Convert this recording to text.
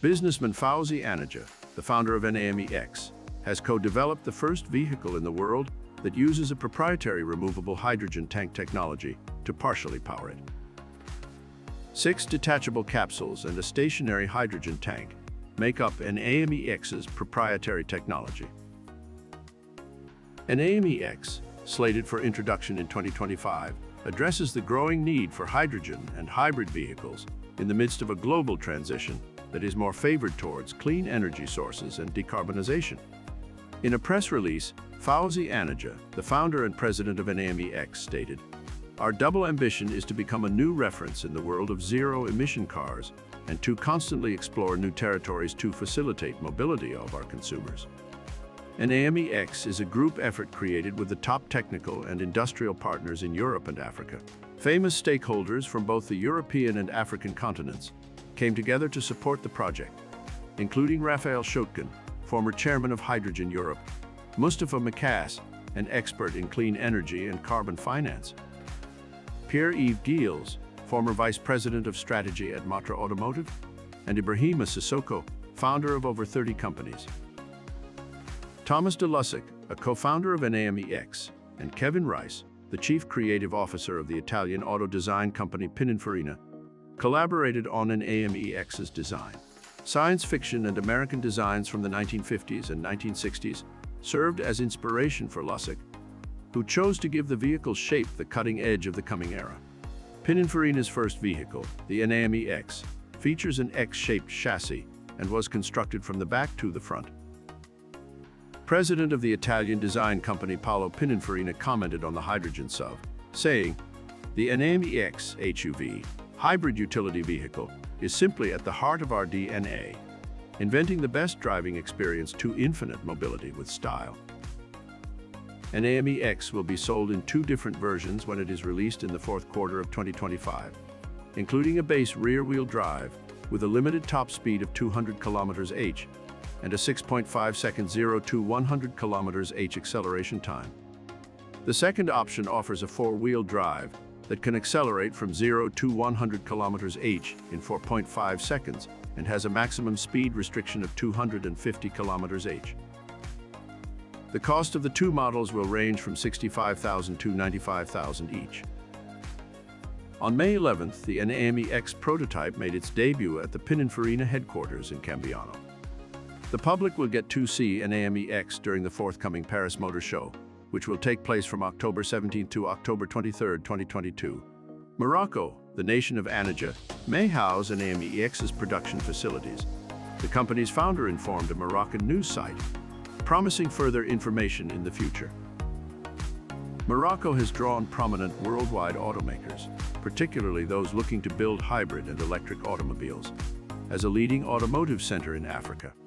Businessman Faouzi Annajah, the founder of NAMX, has co-developed the first vehicle in the world that uses a proprietary removable hydrogen tank technology to partially power it. 6 detachable capsules and a stationary hydrogen tank make up NAMX's proprietary technology. NAMX, slated for introduction in 2025, addresses the growing need for hydrogen and hybrid vehicles in the midst of a global transition that is more favored towards clean energy sources and decarbonization. In a press release, Faouzi Annajah, the founder and president of NAMX, stated, "Our double ambition is to become a new reference in the world of zero-emission cars and to constantly explore new territories to facilitate mobility of our consumers." NAMX is a group effort created with the top technical and industrial partners in Europe and Africa. Famous stakeholders from both the European and African continents came together to support the project, including Raphael Schoetgen, former chairman of Hydrogen Europe, Mustafa Makas, an expert in clean energy and carbon finance, Pierre-Yves Gilles, former vice president of strategy at Matra Automotive, and Ibrahima Sissoko, founder of over 30 companies. Thomas de Lussac, a co-founder of NAMX, and Kevin Rice, the chief creative officer of the Italian auto design company Pininfarina, collaborated on NAMX's design. Science fiction and American designs from the 1950s and 1960s served as inspiration for Lussac, who chose to give the vehicle shape the cutting edge of the coming era. Pininfarina's first vehicle, the NAMX, features an X-shaped chassis and was constructed from the back to the front. President of the Italian design company Paolo Pininfarina commented on the hydrogen SUV, saying, "The NAMX HUV, hybrid utility vehicle, is simply at the heart of our DNA, inventing the best driving experience to infinite mobility with style." NAMX will be sold in 2 different versions when it is released in the 4th quarter of 2025, including a base rear-wheel drive with a limited top speed of 200 km/h and a 6.5-second 0 to 100 km/h acceleration time. The second option offers a 4-wheel drive that can accelerate from 0 to 100 km/h in 4.5 seconds and has a maximum speed restriction of 250 km/h. The cost of the 2 models will range from $65,000 to $95,000 each. On May 11th, the NAMX prototype made its debut at the Pininfarina headquarters in Cambiano. The public will get to see NAMX during the forthcoming Paris Motor Show, which will take place from October 17 to October 23, 2022. Morocco, the nation of Annajah, may house NAMX's production facilities. The company's founder informed a Moroccan news site, promising further information in the future. Morocco has drawn prominent worldwide automakers, particularly those looking to build hybrid and electric automobiles, as a leading automotive center in Africa.